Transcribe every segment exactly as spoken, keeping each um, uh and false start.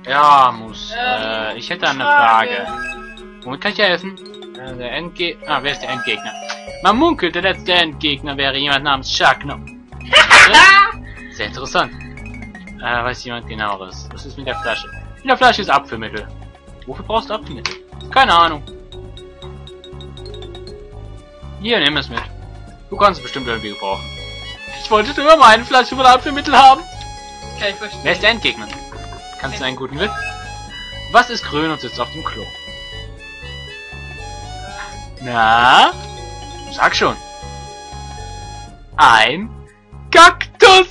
Ja, muss. Ähm, Äh, ich hätte eine Frage. Frage. Womit kann ich helfen? Äh, der Endgegner. Ah, wer ist der Endgegner? Man munkelt, der letzte Endgegner wäre jemand namens Sharkno. Sehr interessant. Äh, weiß jemand genaueres? Was ist mit der Flasche? In der Flasche ist Abführmittel. Wofür brauchst du Abführmittel? Keine Ahnung. Hier, nimm es mit. Du kannst es bestimmt irgendwie gebrauchen. Ich wollte nur immer eine Flasche voll Abführmittel haben. Kann ich verstehen. Wer ist der Endgegner? Kannst du einen guten Witz? Was ist grün und sitzt auf dem Klo? Na? Sag schon. Ein Kaktus!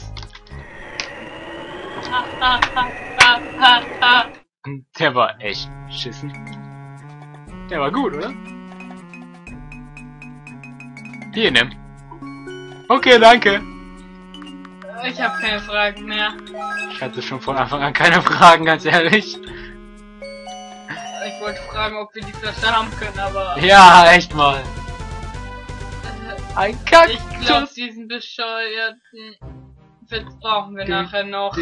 Ha, ha, ha, ha, ha, ha. Der war echt schissen. Der war gut, oder? Hier, nimm. Okay, danke. Ich habe keine Fragen mehr. Ich hatte schon von Anfang an keine Fragen, ganz ehrlich. Ich wollte fragen, ob wir die Flasche haben können, aber... Ja, echt mal. Äh, Ein Kaktus! ich glaube, diesen bescheuerten Witz brauchen wir nachher noch.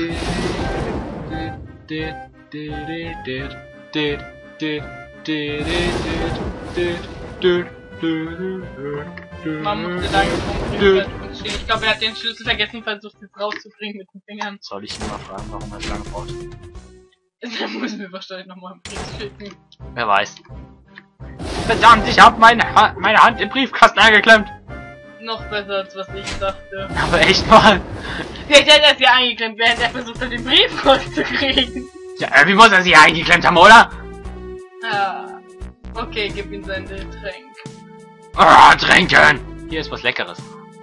Man musste lange vom stehen. Ich glaube, er hat den Schlüssel vergessen, versucht es rauszubringen mit den Fingern. Soll ich ihn mal fragen, warum er so lange braucht? Dann müssen wir wahrscheinlich nochmal einen Brief schicken. Wer weiß. Verdammt, ich habe meine, ha meine Hand im Briefkasten eingeklemmt. Noch besser, als was ich dachte. Aber echt mal. Vielleicht hat er es ja eingeklemmt, während er versucht hat, den Brief rauszukriegen. Ja, irgendwie muss er sie eingeklemmt haben, oder? Ah. Okay, gib ihm sein Getränk. Ah, trinken! Hier ist was Leckeres.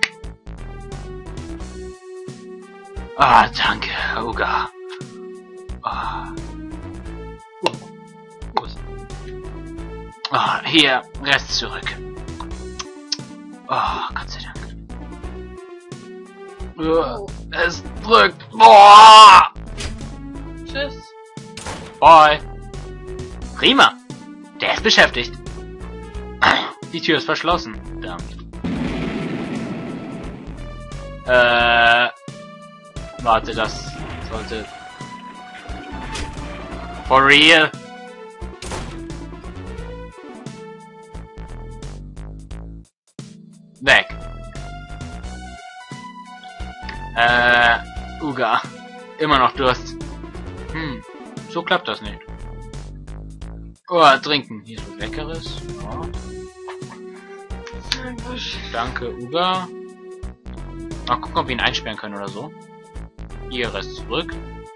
Ah, danke, Uga. Ah. Oh. Ah, hier, Rest zurück. Ah, Gott sei Dank. Oh. Es drückt. Boah! Tschüss. Bye. Prima. Der ist beschäftigt. Die Tür ist verschlossen. Verdammt. Äh. Warte, das sollte... For real? Weg. Äh, Uga. Immer noch Durst. Hm, so klappt das nicht. Oh, trinken. Hier ist was Leckeres. Ja. Danke, Uga. Mal gucken, ob wir ihn einsperren können oder so. Hier, Rest zurück.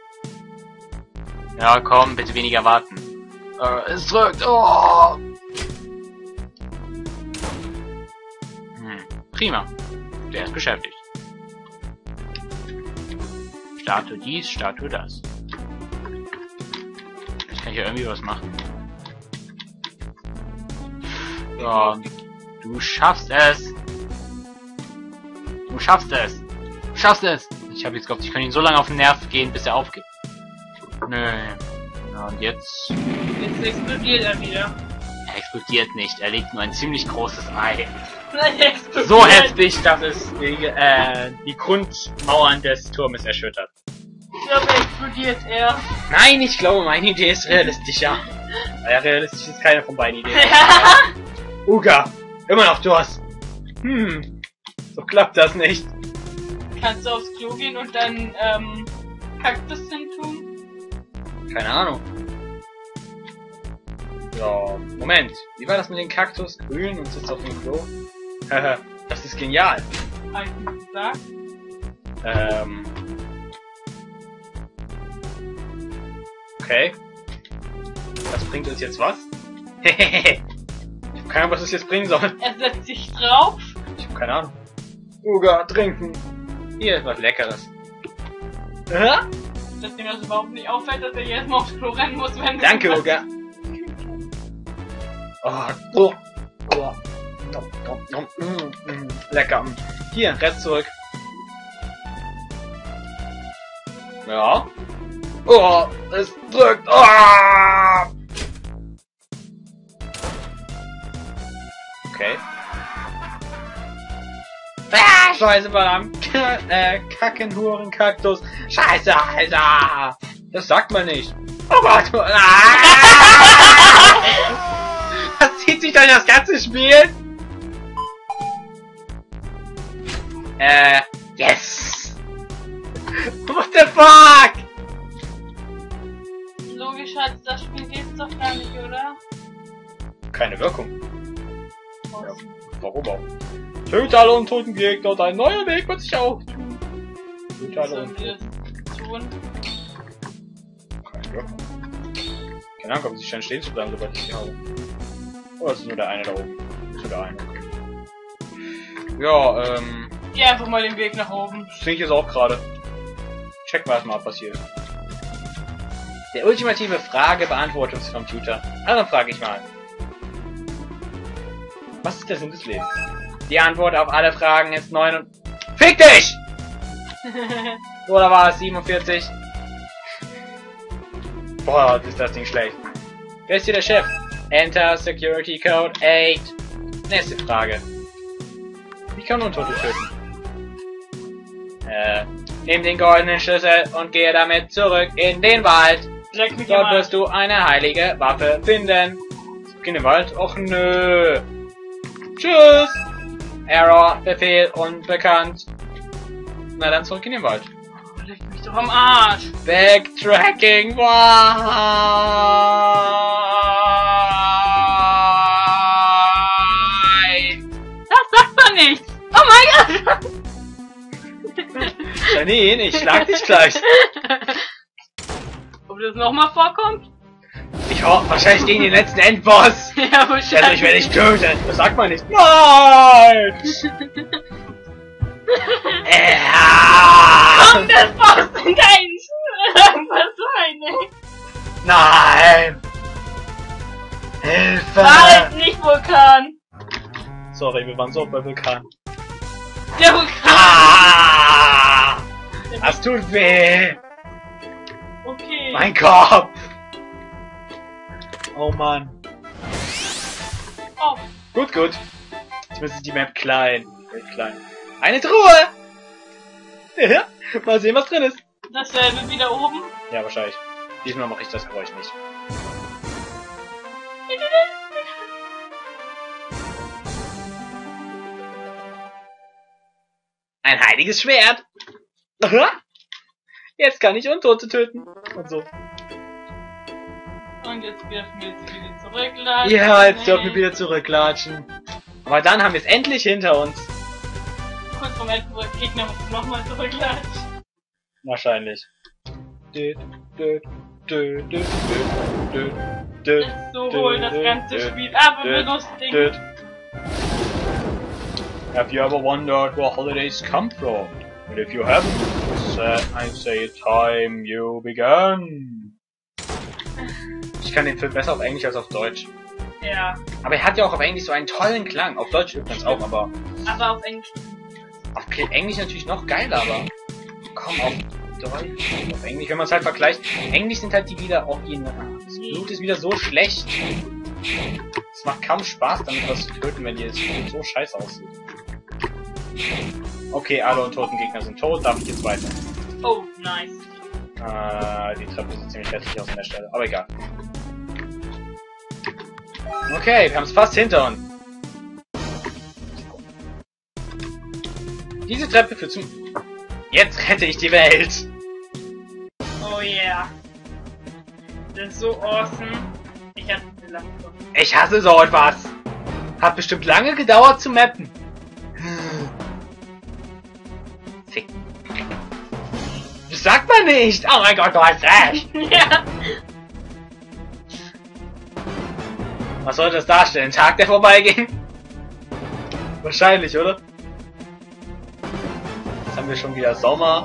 Ja, komm, bitte weniger warten. Äh, es drückt. Oh! Hm, prima. Der ist beschäftigt. Statue dies, Statue das. Ich kann hier irgendwie was machen. So, du schaffst es. Du schaffst es. Du schaffst es. Ich habe jetzt gehofft, ich kann ihn so lange auf den Nerv gehen, bis er aufgibt. Nö. Ja, und jetzt... Jetzt explodiert er wieder. Er explodiert nicht. Er legt nur ein ziemlich großes Ei. Nein, er explodiert. So heftig, dass es die, äh, die Grundmauern des Turmes erschüttert. Ich glaube, er explodiert er. Nein, ich glaube, meine Idee ist realistischer. Ja, realistisch ist keine von beiden Ideen. Ja. Uga, immer noch Durst. Hm, so klappt das nicht. Kannst du aufs Klo gehen und dann, ähm, Kaktus hin tun? Keine Ahnung. So, Moment. Wie war das mit dem Kaktus? Grün und sitzt auf dem Klo? Haha, das ist genial. Hab ich nicht gesagt. Ähm. Okay. Das bringt uns jetzt was? Hehehe. Ich hab keine Ahnung, was das jetzt bringen soll. Er setzt sich drauf. Ich hab keine Ahnung. Uga, trinken. Hier ist was Leckeres. Hä? Dass ihm das überhaupt nicht auffällt, dass er jedes Mal aufs Klo rennen muss, wenn... Danke, Uga. Oh, oh, oh. Nom, nom, nom, mm, mm, lecker. Hier, Rest zurück. Ja. Oh, es drückt. Oh. Okay. Ah, Scheiße, verdammt. äh, Kackenhuren, Kaktus. Scheiße, Alter. Das sagt man nicht. Oh Gott! Ah! Das zieht sich durch das ganze Spiel. Äh, yes! What the fuck? Logisch hat das Spiel geht's doch gar nicht, oder? Keine Wirkung. Ja, warum auch? Töte alle untoten Gegner, dein neuer Weg wird sich auch tun. Töte alle untoten. Tun. Keine Wirkung. Keine Ahnung, ob sie scheinen stehen zu bleiben, sobald ich sie habe. Oder ist es nur der eine da oben? Ist nur der eine. Ja, ähm... Geh einfach mal den Weg nach oben. Das sehe ich jetzt auch gerade. Checken wir erstmal, was passiert. Der ultimative Frage-Beantwortungscomputer. Also dann frage ich mal. Was ist der Sinn des Lebens? Die Antwort auf alle Fragen ist neun und... Fick dich! Oder war es siebenundvierzig? Boah, ist das Ding schlecht. Wer ist hier der Chef? Enter Security Code acht. Nächste Frage. Wie kann man Untote töten? Äh, nimm den goldenen Schlüssel und gehe damit zurück in den Wald. Leck mich Dort mal. wirst du eine heilige Waffe finden. Zurück in den Wald? Och nö. Tschüss. Error, Befehl unbekannt. Na dann zurück in den Wald. Leck mich doch am Arsch. Backtracking, why? Das sagt man nicht. Oh mein Gott. Janine, ich schlag dich gleich. Ob das nochmal vorkommt? Ich hoffe, wahrscheinlich gegen den letzten Endboss. Ja, wahrscheinlich. Also ich werde dich töten. Das sagt man nicht. Nein! Ja! Komm, das brauchst du keinen was sein, ey. Nein! Hilfe! Halt, nicht Vulkan. Sorry, wir waren so bei Vulkan. Der Vulkan. Ah! Das tut weh! Okay. Mein Kopf! Oh Mann. Oh. Gut, gut. Jetzt ist die Map klein. Wird klein. Eine Truhe! Ja, mal sehen, was drin ist. Dasselbe wieder oben. Ja, wahrscheinlich. Diesmal mache ich das Geräusch nicht. Ein heiliges Schwert! Aha. Jetzt kann ich Untote töten. Und so. Und jetzt dürfen wir jetzt wieder zurückladen. Ja, jetzt dürfen wir wieder zurücklatschen. Aber dann haben wir es endlich hinter uns. Kurz vom Ende Gegner muss nochmal zurücklatschen. Wahrscheinlich. Dö, dö, dö, dö, dö, dö, So holen das ganze Spiel ab und dö, belustigt. dö. Have you ever wondered where holidays come from? And if you haven't, uh, I say time you began. Ich kann den Film besser auf Englisch als auf Deutsch. Ja. Aber er hat ja auch auf Englisch so einen tollen Klang. Auf Deutsch übrigens auch, aber... Aber auf Englisch. Auf Englisch natürlich noch geiler, aber... Komm, auf Deutsch, auf Englisch, wenn man es halt vergleicht. Englisch sind halt die wieder auch die... Das Blut ist wieder so schlecht. Es macht kaum Spaß, damit was zu töten, wenn die jetzt so scheiße aussieht. Okay, alle untoten Gegner sind tot, darf ich jetzt weiter. Oh, nice. Äh, die Treppe sieht ziemlich hässlich aus an der Stelle, aber egal. Okay, wir haben es fast hinter uns. Diese Treppe führt zum... Jetzt rette ich die Welt! Oh yeah. Das ist so awesome. Ich hatte eine Lampe. Ich hasse so etwas! Hat bestimmt lange gedauert zu mappen. Fick. Das sagt man nicht! Oh mein Gott, du hast recht! Ja. Was soll das darstellen? Ein Tag, der vorbeiging? Wahrscheinlich, oder? Jetzt haben wir schon wieder Sommer.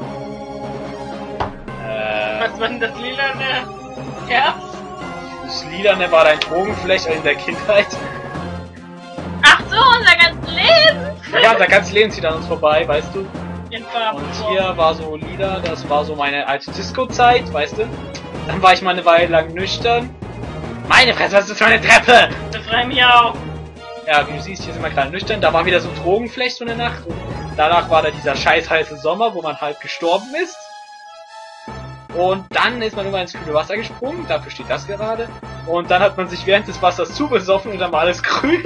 Äh, Was war denn das lilane Herbst? das Lilane war dein Drogenfläche in der Kindheit. Ach so, unser ganzes Leben! Ja, unser ganzes Leben zieht an uns vorbei, weißt du? In Farben. Und hier war so lila, das war so meine alte Disco-Zeit, weißt du? Dann war ich mal eine Weile lang nüchtern. Meine Fresse, was ist das für eine Treppe? Das freut mich auch. Ja, wie du siehst, hier sind wir gerade nüchtern. Da war wieder so Drogenflecht so eine Nacht. Und danach war da dieser scheiß heiße Sommer, wo man halb gestorben ist. Und dann ist man immer ins kühle Wasser gesprungen, dafür steht das gerade. Und dann hat man sich während des Wassers zubesoffen und dann war alles grün.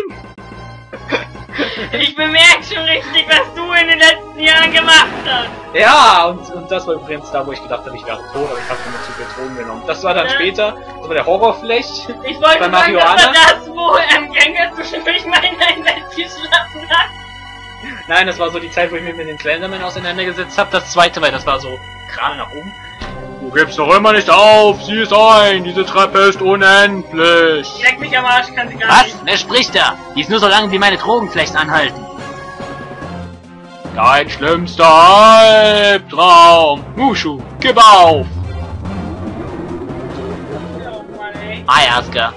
Ich bemerke schon richtig, was du in den letzten Jahren gemacht hast. Ja, und, und das war übrigens da, wo ich gedacht habe, ich wäre tot, aber ich habe nur zu viel Drogen genommen. Das war dann ja. später, das war der Horrorfläch. Ich wollte bei sagen, das Marihuana. war das, wo ähm, Gengar zwischendurch mal in dein Bett geschlafen hat. Nein, das war so die Zeit, wo ich mich mit den Slenderman auseinandergesetzt habe. Das zweite, weil das war so gerade nach oben. Du gibst doch immer nicht auf, sieh es ein, diese Treppe ist unendlich. Leck mich am Arsch, kann sie gar Was? nicht. Wer spricht da? Die ist nur so lange, wie meine Drogenflächen anhalten. Dein schlimmster Albtraum. Mushu, gib auf. Oh Mann, ey. Hi, Asuka.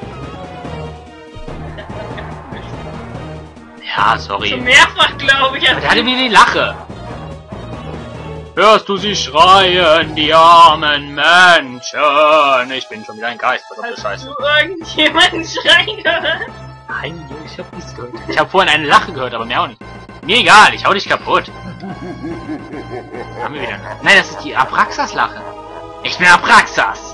Ja, sorry. Schon mehrfach, glaube ich. Aber der hatte wie die Lache. Hörst du sie schreien, die armen Menschen? Ich bin schon wieder ein Geist, verdammte Hast Scheiße. du irgendjemanden schreien gehört? Nein, ich hab nichts gehört. Ich hab vorhin eine Lache gehört, aber mehr auch nicht. Mir egal, ich hau dich kaputt. Haben wir wieder. Nein, das ist die Abraxas-Lache. Ich bin Abraxas.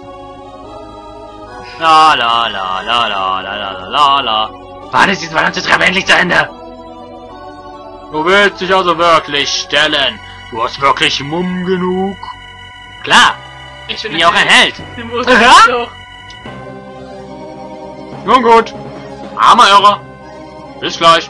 La la la la la la la la la. Wann ist diese verdammte Treppe endlich zu Ende? Du willst dich also wirklich stellen. Du hast wirklich Mumm genug. Klar, ich bin ja auch ein Held. Du musst Ja? doch. Nun gut. Armer Irrer. Bis gleich.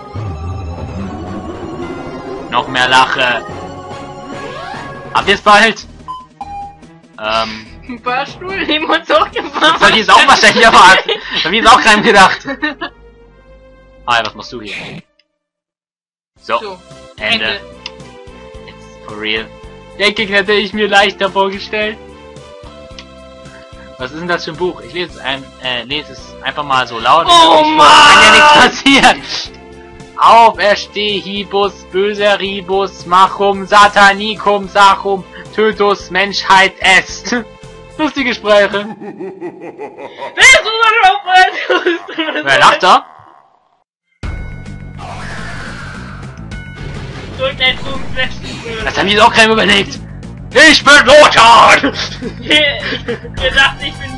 Noch mehr Lache. Habt ihr es bald? Ähm. Ein Fahrstuhl neben uns hochgefahren. Soll die es auch wahrscheinlich erwarten? Hab ich es auch rein gedacht. Hi, was machst du hier? So, So, Ende. Ende. It's for real. Der Gegner hätte ich mir leichter vorgestellt. Was ist denn das für ein Buch? Ich lese es, ein, äh, lese es einfach mal so laut. Oh ich Mann! Kann ja nichts passieren. Auferstehibus, böser Ribus, Machum, Satanicum, Sachum, Tötus, Menschheit est. Lustige Sprache. Wer ist unser Wer lacht da? Drück dein Zungenfläschchen. Das haben die jetzt auch keinem überlegt. Ich bin Lothar! Ich gedacht, ich bin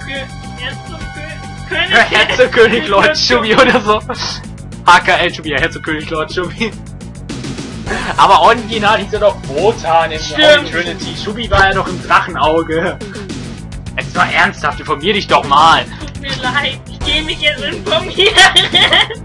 König. Herzogkönig Lord Schubi oder so. H K L Schubi, ja, Herzogkönig Lord Schubi. Aber original hieß er doch Wotan im Stimmt. Trinity. Schubi war ja doch im Drachenauge. Jetzt mal ernsthaft, informier dich doch mal. Tut mir leid, ich gehe mich jetzt informieren.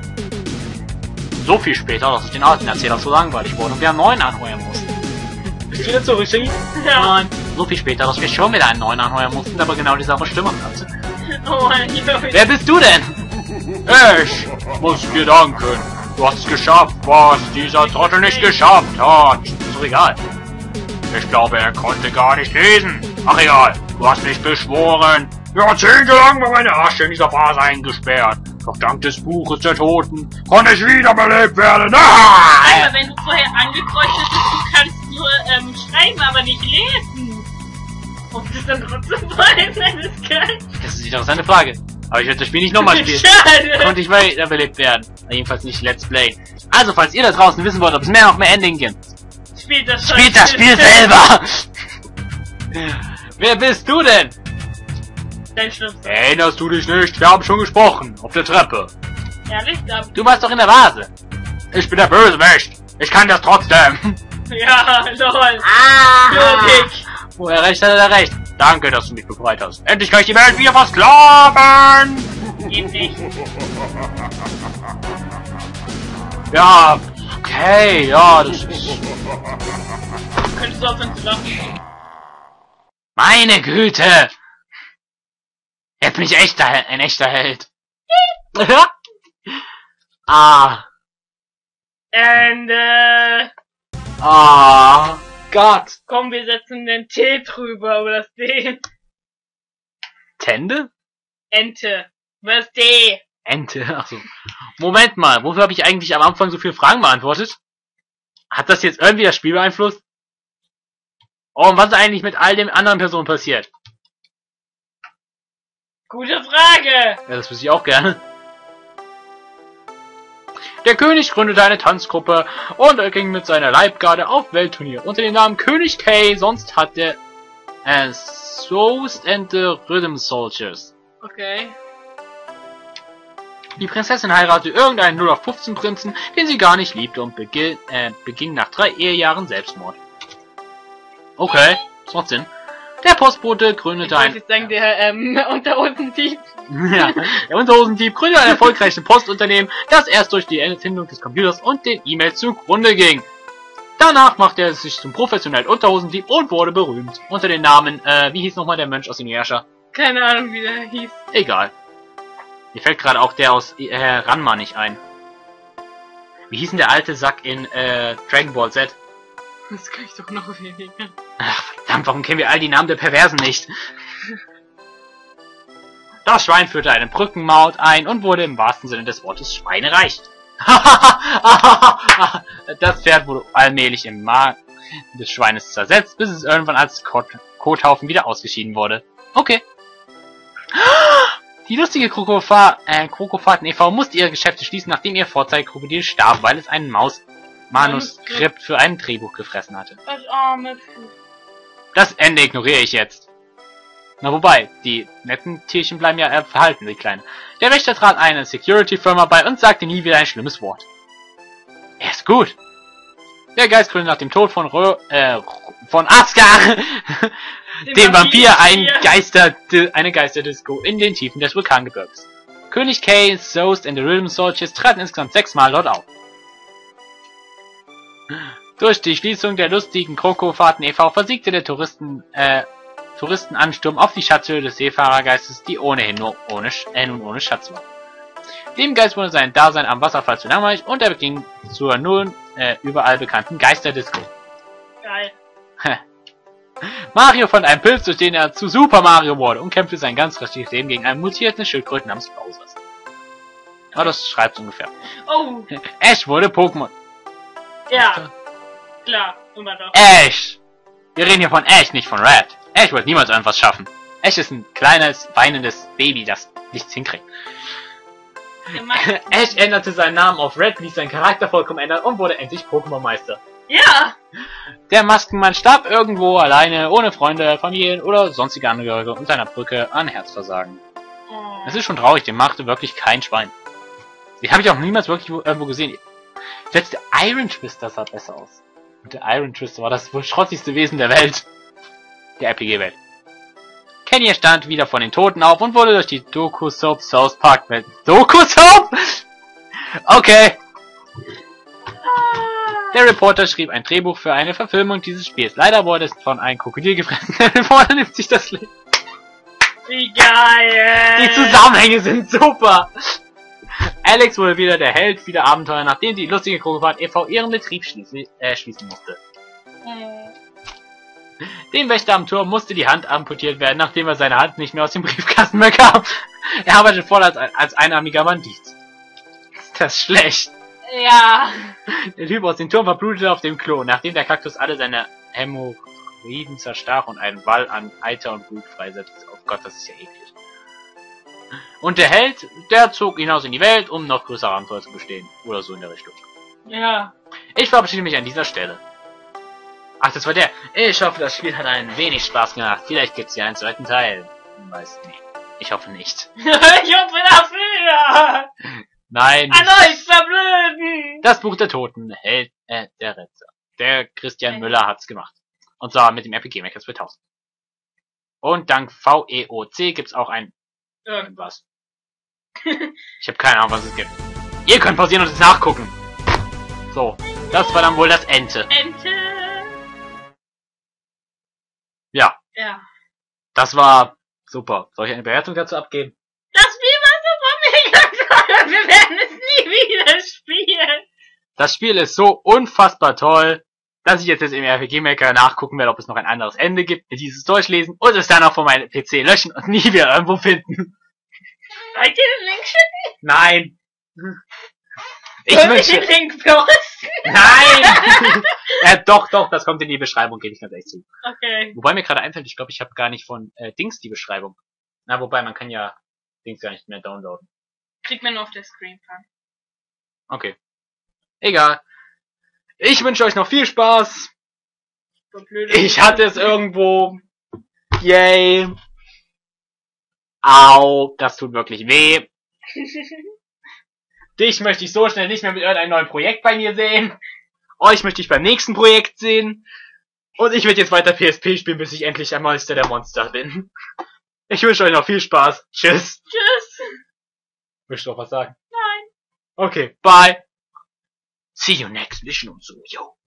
So viel später, dass ich den alten Erzähler so langweilig wurde und wir einen neuen anheuern mussten. Bist du wieder zurück, Schubi? Ja. Nein. So viel später, dass wir schon wieder einen neuen anheuern mussten, aber genau dieselbe Stimme hatte. Oh Mann, ich hoffe, Wer bist du denn? Ich muss dir danken. Du hast es geschafft, was dieser Trottel nicht geschafft hat. Ist doch egal. Ich glaube, er konnte gar nicht lesen. Ach egal, du hast mich beschworen. Jahrzehntelang war meine Asche in dieser Vase eingesperrt. Doch dank des Buches der Toten konnte ich wiederbelebt werden. Ah! aber wenn du vorher angekreuzt hast, du kannst nur ähm, schreiben, aber nicht lesen. Ob das dann trotzdem voll sein ist, geil. Das ist eine interessante Frage. Aber ich werde das Spiel nicht nochmal spielen. Schade. Konnte ich wiederbelebt werden. Jedenfalls nicht Let's Play. Also, falls ihr da draußen wissen wollt, ob es mehr noch mehr Ending gibt, Spielt das spielt das Spiel selber! Wer bist du denn? Dein Schlimmster. Erinnerst du dich nicht? Wir haben schon gesprochen. Auf der Treppe. Ehrlich? Da, Du warst doch in der Vase. Ich bin der Bösewicht. Ich kann das trotzdem. ja, lol. Ah! Logik. Wo er recht hat, hat er recht. Danke, dass du mich befreit hast. Endlich kann ich die Welt wieder versklaven. Geht nicht. Ja, okay, ja, das ist... Könntest du aufhören zu lachen? Meine Güte! Jetzt bin ich echter, Hel- ein echter Held. ah, Ende. ah, Gott. Komm, wir setzen den T drüber, über das D. Tende? Ente. Über das D. Ente, achso. Moment mal, wofür habe ich eigentlich am Anfang so viele Fragen beantwortet? Hat das jetzt irgendwie das Spiel beeinflusst? Oh, und was ist eigentlich mit all den anderen Personen passiert? Gute Frage. Ja, das wüsste ich auch gerne. Der König gründete eine Tanzgruppe und er ging mit seiner Leibgarde auf Weltturnier unter dem Namen König K, sonst hat der Äh, Soast and the Rhythm Soldiers. Okay. Die Prinzessin heiratet irgendeinen null auf fünfzehn Prinzen, den sie gar nicht liebte und beging, äh, beging nach drei Ehejahren Selbstmord. Okay, das macht Sinn. Der Postbote gründete Ich ein... wollte jetzt sagen, der, ähm, Unterhosendieb. Ja, der Unterhosendieb gründete ein erfolgreiches Postunternehmen, das erst durch die Erfindung des Computers und den E-Mails zugrunde ging. Danach machte er sich zum professionellen Unterhosendieb und wurde berühmt. Unter dem Namen, äh, wie hieß nochmal der Mönch aus dem Inuyasha? Keine Ahnung, wie der hieß. Egal. Mir fällt gerade auch der aus äh, Ranma nicht ein. Wie hieß denn der alte Sack in äh, Dragon Ball Z? Das kann ich doch noch weniger. Ach, verdammt, warum kennen wir all die Namen der Perversen nicht? Das Schwein führte eine Brückenmaut ein und wurde im wahrsten Sinne des Wortes schweinereich. Das Pferd wurde allmählich im Magen des Schweines zersetzt, bis es irgendwann als Kot Kothaufen wieder ausgeschieden wurde. Okay. Die lustige Krokofa äh, Krokofaten e V musste ihre Geschäfte schließen, nachdem ihr Vorzeigekrokodil starb, weil es ein Maus-Manuskript für ein Drehbuch gefressen hatte. Das arme Vieh. Das Ende ignoriere ich jetzt. Na wobei, die netten Tierchen bleiben ja äh, verhalten, die Kleinen. Der Wächter trat eine Security-Firma bei und sagte nie wieder ein schlimmes Wort. Er ist gut. Der Geist gründete nach dem Tod von Rö äh, von Asgard, dem Vampir, ein Geister, eine Geisterdisco in den Tiefen des Vulkangebirges. König Kay, Soast and the Rhythm Soldiers traten insgesamt sechsmal dort auf. Durch die Schließung der lustigen Krokofahrten e V versiegte der Touristen, äh, Touristenansturm auf die Schatzhöhle des Seefahrergeistes, die ohnehin nur ohne, äh, nun ohne Schatz war. Dem Geist wurde sein Dasein am Wasserfall zu langweilig und er ging zur nun äh, überall bekannten Geisterdisco. Geil. Mario fand einen Pilz, durch den er zu Super Mario wurde und kämpfte sein ganz rechtes Leben gegen einen mutierten Schildkröten namens Bowser. Aber das schreibt ungefähr. Oh. Ash wurde Pokémon. Ja. Klar, immer doch. Ash! Wir reden hier von Ash, nicht von Red. Ash wird niemals irgendwas schaffen. Ash ist ein kleines, weinendes Baby, das nichts hinkriegt. Ash änderte seinen Namen auf Red, ließ seinen Charakter vollkommen ändern und wurde endlich Pokémon-Meister. Ja! Der Maskenmann starb irgendwo alleine, ohne Freunde, Familien oder sonstige Angehörige unter einer Brücke an Herzversagen. Oh. Es ist schon traurig, den machte wirklich kein Schwein. Den habe ich auch niemals wirklich irgendwo gesehen. Selbst der Iron Twister sah besser aus. Und der Iron Twister war das wohl schrottigste Wesen der Welt. Der R P G-Welt. Kenny stand wieder von den Toten auf und wurde durch die Doku-Soap South Park Welt. Doku-Soap? Okay. Der Reporter schrieb ein Drehbuch für eine Verfilmung dieses Spiels. Leider wurde es von einem Krokodil gefressen. Der Reporter nimmt sich das Leben. Wie geil! Die Zusammenhänge sind super. Alex wurde wieder der Held vieler Abenteuer, nachdem die lustige Krokofahrt e V ihren Betrieb schließen, äh, schließen musste. Hm. Dem Wächter am Turm musste die Hand amputiert werden, nachdem er seine Hand nicht mehr aus dem Briefkasten bekam. Er arbeitet voll als, als einarmiger Bandit. Ist das schlecht? Ja. Der Typ aus dem Turm verblutete auf dem Klo, nachdem der Kaktus alle seine Hämorrhoiden zerstach und einen Wall an Eiter und Blut freisetzte. Oh Gott, das ist ja eklig. Und der Held, der zog hinaus in die Welt, um noch größere Abenteuer zu bestehen. Oder so in der Richtung. Ja. Ich verabschiede mich an dieser Stelle. Ach, das war der. Ich hoffe, das Spiel hat ein wenig Spaß gemacht. Vielleicht gibt's ja einen zweiten Teil. Ich weiß nicht. Ich hoffe nicht. Ich hoffe dafür! Nein. An euch verblöden! Das Buch der Toten, Held, äh, der Retter. Der Christian Müller hat's gemacht. Und zwar mit dem R P G Maker zweitausend. Und dank V E O C gibt's auch ein irgendwas. Ich habe keine Ahnung, was es gibt. Ihr könnt pausieren und es nachgucken. So, das war dann wohl das Ente. Ente! Ja. Ja. Das war super. Soll ich eine Bewertung dazu abgeben? Das Spiel war super mega toll! Wir werden es nie wieder spielen! Das Spiel ist so unfassbar toll, dass ich jetzt, jetzt im R P G Maker nachgucken werde, ob es noch ein anderes Ende gibt, dieses durchlesen und es dann auch von meinem P C löschen und nie wieder irgendwo finden. Soll ich dir den Link schicken? Nein! Ich Soll wünsche... ich den Link posten? Nein! Ja, doch, doch, das kommt in die Beschreibung, gebe ich ganz ehrlich zu. Okay. Wobei mir gerade einfällt, ich glaube, ich habe gar nicht von äh, Dings die Beschreibung. Na, wobei, man kann ja Dings gar nicht mehr downloaden. Kriegt man nur auf der Screen an. Okay. Egal. Ich wünsche euch noch viel Spaß. So blöd. Ich hatte es irgendwo. Yay. Au, das tut wirklich weh. Dich möchte ich so schnell nicht mehr mit irgendeinem neuen Projekt bei mir sehen. Euch möchte ich beim nächsten Projekt sehen. Und ich werde jetzt weiter P S P spielen, bis ich endlich ein Monster der Monster bin. Ich wünsche euch noch viel Spaß. Tschüss. Tschüss. Willst du noch was sagen? Nein. Okay, bye. See you next mission und so, yo.